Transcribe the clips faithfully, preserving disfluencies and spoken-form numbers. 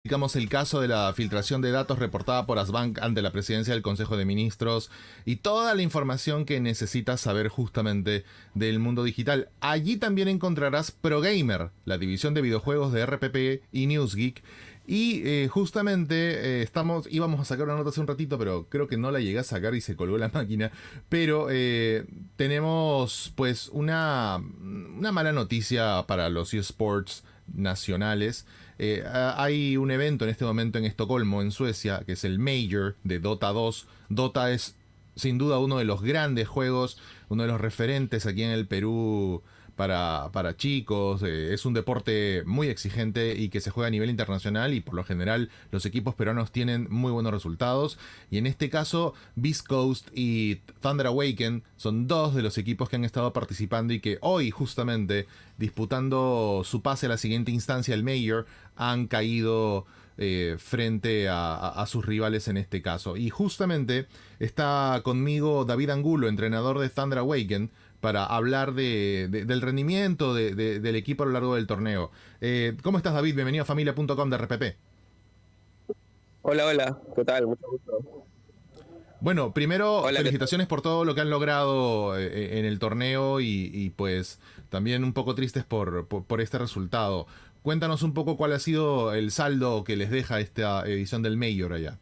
Explicamos el caso de la filtración de datos reportada por Asbank ante la presidencia del Consejo de Ministros y toda la información que necesitas saber justamente del mundo digital. Allí también encontrarás ProGamer, la división de videojuegos de R P P y NewsGeek. Y eh, justamente eh, estamos, íbamos a sacar una nota hace un ratito, pero creo que no la llegué a sacar y se colgó la máquina. Pero eh, tenemos pues una, una mala noticia para los eSports nacionales. Eh, hay un evento en este momento en Estocolmo, en Suecia, que es el Major de Dota dos. Dota es sin duda uno de los grandes juegos, uno de los referentes aquí en el Perú para, para chicos. Eh, es un deporte muy exigente y que se juega a nivel internacional, y por lo general los equipos peruanos tienen muy buenos resultados. Y en este caso, Beast Coast y Thunder Awaken son dos de los equipos que han estado participando y que hoy, justamente, disputando su pase a la siguiente instancia, el Major, han caído eh, frente a, a, a sus rivales en este caso. Y justamente está conmigo David Angulo, entrenador de Thunder Awaken, para hablar de, de, del rendimiento de, de, del equipo a lo largo del torneo. Eh, ¿Cómo estás, David? Bienvenido a familia punto com de R P P. Hola, hola, ¿qué tal? Mucho gusto. Bueno, primero, Hola, felicitaciones por todo lo que han logrado eh, en el torneo y, y pues también un poco tristes por, por, por este resultado. Cuéntanos un poco cuál ha sido el saldo que les deja esta edición del Major allá.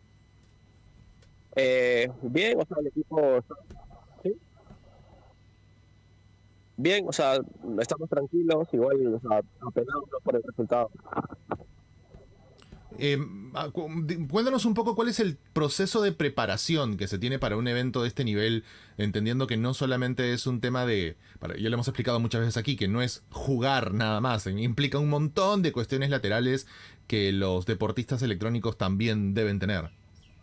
Eh, bien, o sea, el equipo... ¿sí? Bien, o sea, estamos tranquilos, igual, o sea, apenados por el resultado. Eh, cuéntanos un poco cuál es el proceso de preparación que se tiene para un evento de este nivel, entendiendo que no solamente es un tema de, para, ya lo hemos explicado muchas veces aquí, que no es jugar nada más, implica un montón de cuestiones laterales que los deportistas electrónicos también deben tener.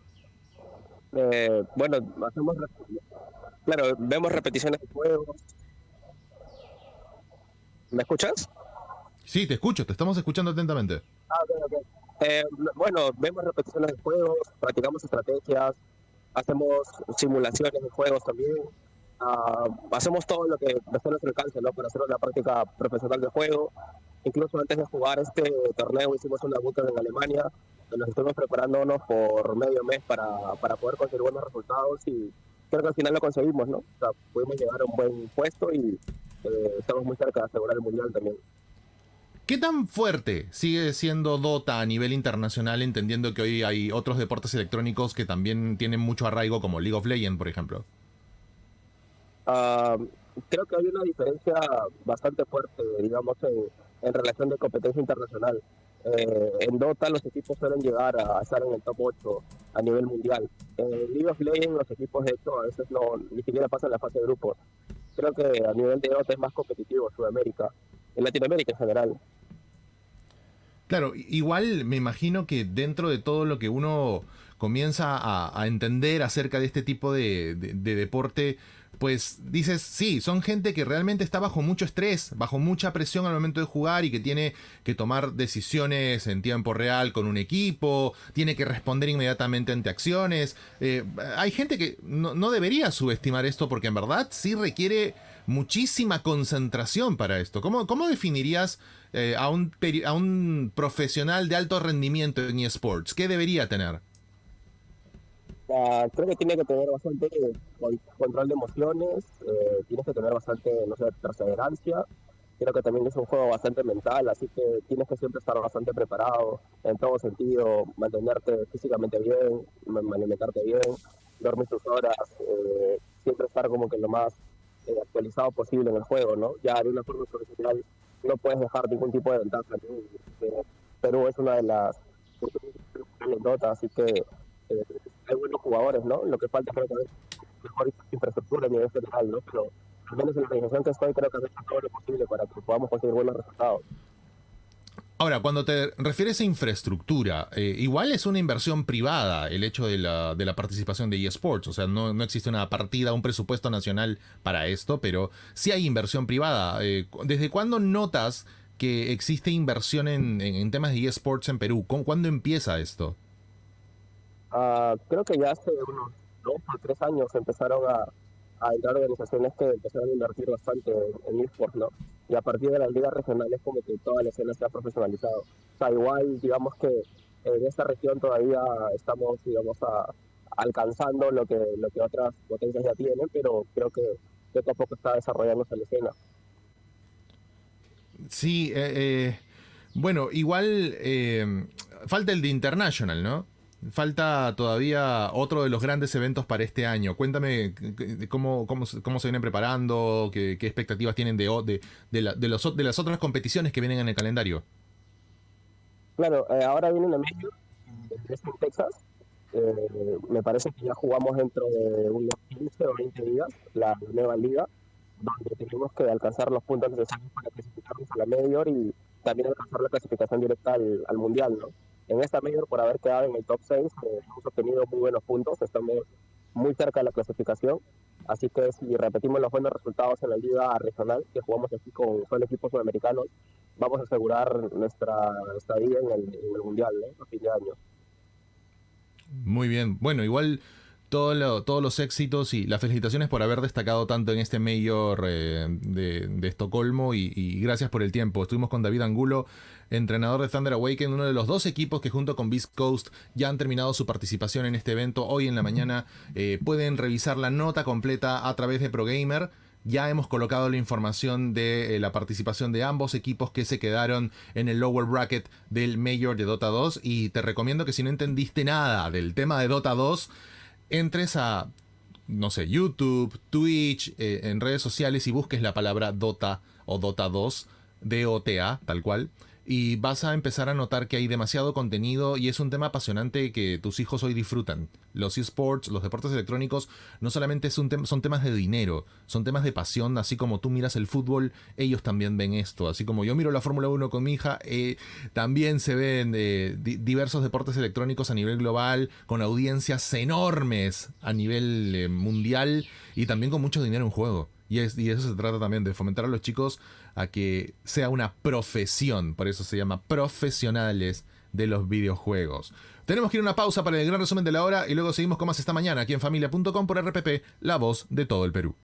Eh, bueno, hacemos, claro, vemos repeticiones de juegos. ¿Me escuchas? Sí, te escucho, te estamos escuchando atentamente. Ah, ok, ok. Eh, bueno, vemos repeticiones de juegos, practicamos estrategias, hacemos simulaciones de juegos también, uh, hacemos todo lo que está a nuestro alcance, ¿no? Para hacer una práctica profesional de juego. Incluso antes de jugar este torneo hicimos una bootcamp en Alemania, donde nos estuvimos preparándonos por medio mes para, para poder conseguir buenos resultados, y creo que al final lo conseguimos, ¿no? O sea, pudimos llegar a un buen puesto y eh, estamos muy cerca de asegurar el mundial también. ¿Qué tan fuerte sigue siendo Dota a nivel internacional, entendiendo que hoy hay otros deportes electrónicos que también tienen mucho arraigo, como League of Legends, por ejemplo? Uh, creo que hay una diferencia bastante fuerte, digamos, en, en relación de competencia internacional. Eh, en Dota los equipos suelen llegar a estar en el top ocho a nivel mundial. En League of Legends los equipos, de hecho, a veces no, ni siquiera pasan la fase de grupos. Creo que a nivel de Dota es más competitivo Sudamérica, en Latinoamérica en general. Claro, igual me imagino que dentro de todo lo que uno comienza a, a entender acerca de este tipo de, de, de deporte, pues dices, sí, son gente que realmente está bajo mucho estrés, bajo mucha presión al momento de jugar y que tiene que tomar decisiones en tiempo real con un equipo, tiene que responder inmediatamente ante acciones. Eh, hay gente que no, no debería subestimar esto, porque en verdad sí requiere muchísima concentración para esto. ¿Cómo, cómo definirías eh, a, un, a un profesional de alto rendimiento en eSports? ¿Qué debería tener? Uh, creo que tiene que tener bastante control de emociones, eh, tienes que tener bastante, no sé, perseverancia. Creo que también es un juego bastante mental, así que tienes que siempre estar bastante preparado en todo sentido, mantenerte físicamente bien, alimentarte bien, dormir tus horas, eh, siempre estar como que lo más eh, actualizado posible en el juego, ¿no? Ya de una forma profesional no puedes dejar ningún tipo de ventaja, ¿no? Eh, Perú es una de las anécdotas, así que eh, hay buenos jugadores, ¿no? Lo que falta creo que es mejor infraestructura a nivel general, ¿no? Pero al menos en la organización que estoy creo que has hecho todo lo posible para que podamos conseguir buenos resultados. Ahora, cuando te refieres a infraestructura, eh, igual es una inversión privada el hecho de la, de la participación de eSports. O sea, no, no existe una partida, un presupuesto nacional para esto, pero sí hay inversión privada. Eh, ¿Desde cuándo notas que existe inversión en, en, en temas de eSports en Perú? ¿Cuándo empieza esto? Uh, creo que ya hace unos dos o tres años empezaron a, a entrar organizaciones que empezaron a invertir bastante en, en eSports, ¿no? Y a partir de las ligas regionales como que toda la escena se ha profesionalizado. O sea, igual digamos que en esta región todavía estamos, digamos, a, alcanzando lo que, lo que otras potencias ya tienen, pero creo que poco a poco está desarrollándose la escena. Sí, eh, eh, bueno, igual eh, falta el de International, ¿no? Falta todavía otro de los grandes eventos para este año. Cuéntame cómo, cómo, cómo se vienen preparando, qué, qué expectativas tienen de, de, de, la, de, los, de las otras competiciones que vienen en el calendario. Claro, eh, ahora viene una Major en Texas. Eh, me parece que ya jugamos dentro de unos quince o veinte días la nueva liga, donde tenemos que alcanzar los puntos necesarios para clasificarnos a la Major y también alcanzar la clasificación directa al, al Mundial, ¿no? En esta Major, por haber quedado en el top seis, eh, hemos obtenido muy buenos puntos, estamos muy cerca de la clasificación, así que si repetimos los buenos resultados en la liga regional, que jugamos aquí con solo equipos sudamericanos, vamos a asegurar nuestra estadía en el, en el Mundial, ¿no? A fin de año. Muy bien. Bueno, igual todo lo, todos los éxitos y las felicitaciones por haber destacado tanto en este Major eh, de, de Estocolmo y, y gracias por el tiempo. Estuvimos con David Angulo, entrenador de Thunder Awaken, uno de los dos equipos que junto con Beast Coast ya han terminado su participación en este evento. Hoy en la mañana eh, pueden revisar la nota completa a través de ProGamer. Ya hemos colocado la información de eh, la participación de ambos equipos que se quedaron en el lower bracket del Major de Dota dos. Y te recomiendo que si no entendiste nada del tema de Dota dos, entres a, no sé, YouTube, Twitch, eh, en redes sociales y busques la palabra Dota o Dota dos, D O T A, tal cual. Y vas a empezar a notar que hay demasiado contenido y es un tema apasionante que tus hijos hoy disfrutan. Los eSports, los deportes electrónicos, no solamente son, tem son temas de dinero, son temas de pasión. Así como tú miras el fútbol, ellos también ven esto. Así como yo miro la Fórmula uno con mi hija, eh, también se ven eh, di diversos deportes electrónicos a nivel global, con audiencias enormes a nivel eh, mundial y también con mucho dinero en juego. Y, es, y eso se trata también, de fomentar a los chicos a que sea una profesión. Por eso se llama profesionales de los videojuegos. Tenemos que ir a una pausa para el gran resumen de la hora y luego seguimos con más esta mañana aquí en familia punto com por R P P, la voz de todo el Perú.